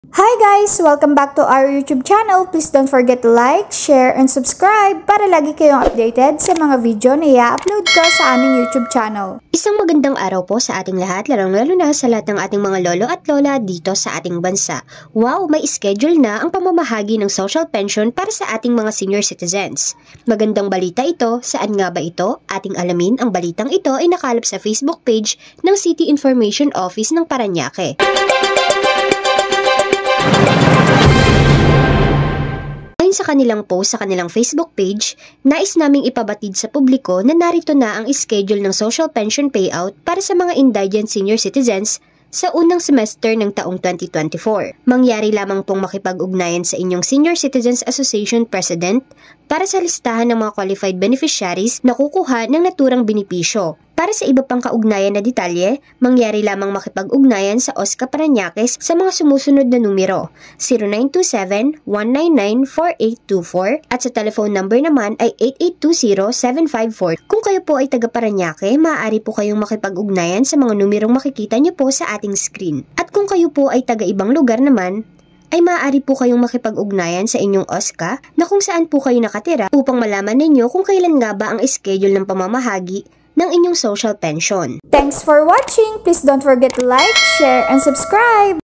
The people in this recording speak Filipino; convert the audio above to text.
Hi guys! Welcome back to our YouTube channel. Please don't forget to like, share, and subscribe para lagi kayong updated sa mga video na i-upload ko sa aming YouTube channel. Isang magandang araw po sa ating lahat, lalong-lalo na sa lahat ng ating mga lolo at lola dito sa ating bansa. Wow, may schedule na ang pamamahagi ng social pension para sa ating mga senior citizens. Magandang balita ito. Saan nga ba ito? Ating alamin, ang balitang ito ay nakalap sa Facebook page ng City Information Office ng Parañaque. Ayon sa kanilang post sa kanilang Facebook page, nais naming ipabatid sa publiko na narito na ang schedule ng social pension payout para sa mga indigent senior citizens sa unang semester ng taong 2024. Mangyari lamang pong makipag-ugnayan sa inyong Senior Citizens Association President para sa listahan ng mga qualified beneficiaries na kukuha ng naturang benepisyo. Para sa iba pang kaugnayan na detalye, mangyari lamang makipag-ugnayan sa OSCA Parañaque sa mga sumusunod na numero 0927-199-4824 at sa telephone number naman ay 8820-754. Kung kayo po ay taga Parañaque, maaari po kayong makipag-ugnayan sa mga numerong makikita niyo po sa ating screen. At kung kayo po ay taga ibang lugar naman, ay maaari po kayong makipag-ugnayan sa inyong OSCA na kung saan po kayo nakatira upang malaman ninyo kung kailan nga ba ang schedule ng pamamahagi ng inyong social pension. Thanks for watching! Please don't forget to like, share, and subscribe!